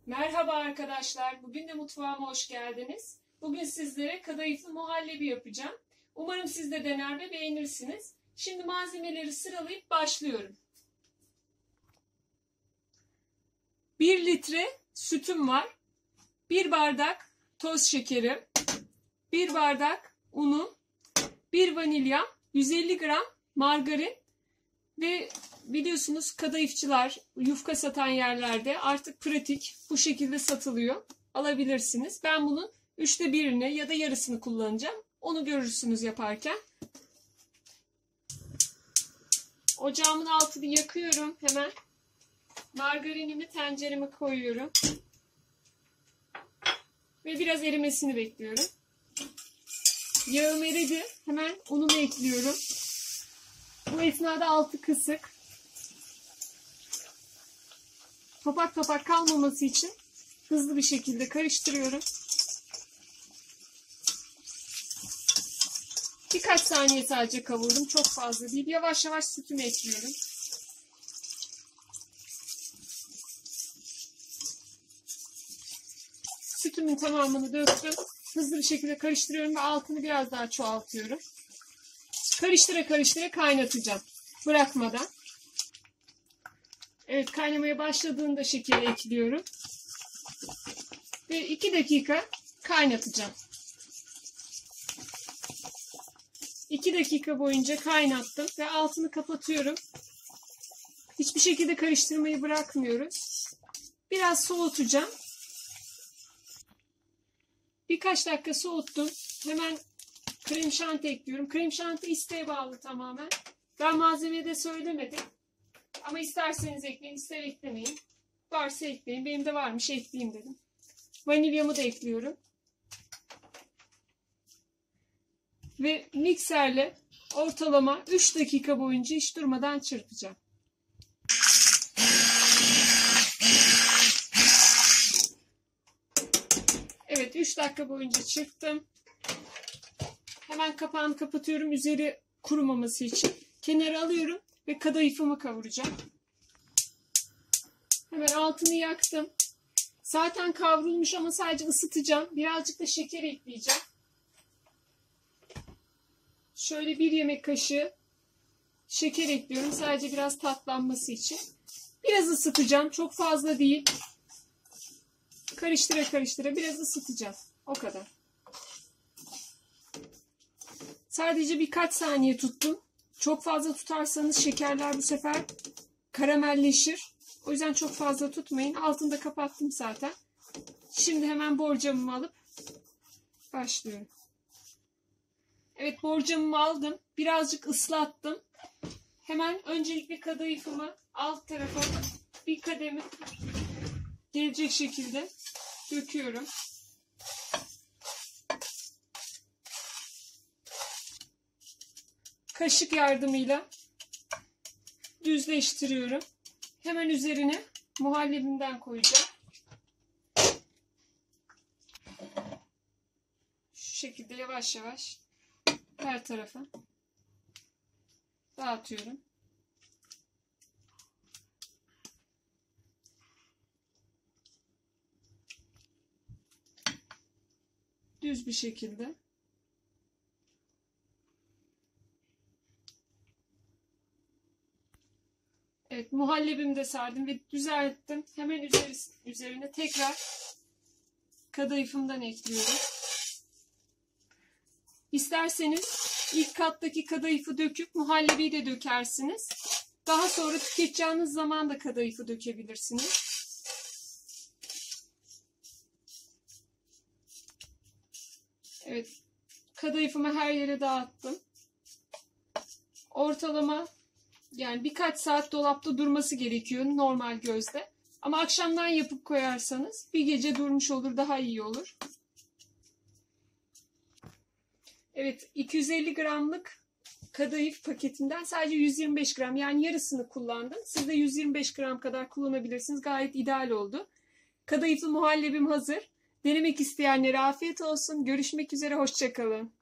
Merhaba arkadaşlar, bugün de mutfağıma hoş geldiniz. Bugün sizlere kadayıflı muhallebi yapacağım. Umarım siz de dener ve beğenirsiniz. Şimdi malzemeleri sıralayıp başlıyorum. 1 litre sütüm var. 1 bardak toz şekerim. 1 bardak unum. 1 vanilya, 150 gram margarin ve biliyorsunuz kadayıfçılar, yufka satan yerlerde artık pratik bu şekilde satılıyor. Alabilirsiniz. Ben bunun 1/3'ünü ya da yarısını kullanacağım. Onu görürsünüz yaparken. Ocağımın altını yakıyorum hemen. Margarinimi tencereme koyuyorum. Ve biraz erimesini bekliyorum. Yağım eridi. Hemen unumu ekliyorum. Bu esnada altı kısık. Topak topak kalmaması için hızlı bir şekilde karıştırıyorum. Birkaç saniye sadece kavurdum. Çok fazla değil. Yavaş yavaş sütümü ekliyorum. Sütümün tamamını döktüm. Hızlı bir şekilde karıştırıyorum ve altını biraz daha çoğaltıyorum. Karıştıra karıştıra kaynatacağım. Bırakmadan. Evet, kaynamaya başladığında şekeri ekliyorum. Ve 2 dakika kaynatacağım. 2 dakika boyunca kaynattım ve altını kapatıyorum. Hiçbir şekilde karıştırmayı bırakmıyoruz. Biraz soğutacağım. Birkaç dakika soğuttum. Hemen krem şanti ekliyorum. Krem şanti isteğe bağlı tamamen. Ben malzemeyi de söylemedim. Ama isterseniz ekleyin, ister eklemeyin. Varsa ekleyin. Benim de varmış, ekleyeyim dedim. Vanilyamı da ekliyorum. Ve mikserle ortalama 3 dakika boyunca hiç durmadan çırpacağım. Evet, 3 dakika boyunca çırptım. Hemen kapağını kapatıyorum. Üzeri kurumaması için. Kenara alıyorum ve kadayıfımı kavuracağım. Hemen altını yaktım. Zaten kavrulmuş ama sadece ısıtacağım. Birazcık da şeker ekleyeceğim. Şöyle 1 yemek kaşığı şeker ekliyorum. Sadece biraz tatlanması için. Biraz ısıtacağım. Çok fazla değil. Karıştıra karıştıra biraz ısıtacağım. O kadar. Sadece birkaç saniye tuttum. Çok fazla tutarsanız şekerler bu sefer karamelleşir. O yüzden çok fazla tutmayın. Altını da kapattım zaten. Şimdi hemen borcamımı alıp başlıyorum. Evet, borcamımı aldım. Birazcık ıslattım. Hemen öncelikle kadayıfımı alt tarafa bir kademe gelecek şekilde döküyorum. Kaşık yardımıyla düzleştiriyorum. Hemen üzerine muhallebimden koyacağım. Şu şekilde yavaş yavaş her tarafa dağıtıyorum. Düz bir şekilde. Evet, muhallebimi de sardım ve düzelttim. Hemen üzerine tekrar kadayıfımdan ekliyorum. İsterseniz ilk kattaki kadayıfı döküp muhallebiyi de dökersiniz. Daha sonra tüketeceğiniz zaman da kadayıfı dökebilirsiniz. Evet, kadayıfımı her yere dağıttım. Ortalama yani birkaç saat dolapta durması gerekiyor normal gözde. Ama akşamdan yapıp koyarsanız bir gece durmuş olur, daha iyi olur. Evet, 250 gramlık kadayıf paketinden sadece 125 gram yani yarısını kullandım. Siz de 125 gram kadar kullanabilirsiniz. Gayet ideal oldu. Kadayıflı muhallebim hazır. Denemek isteyenlere afiyet olsun. Görüşmek üzere, hoşça kalın.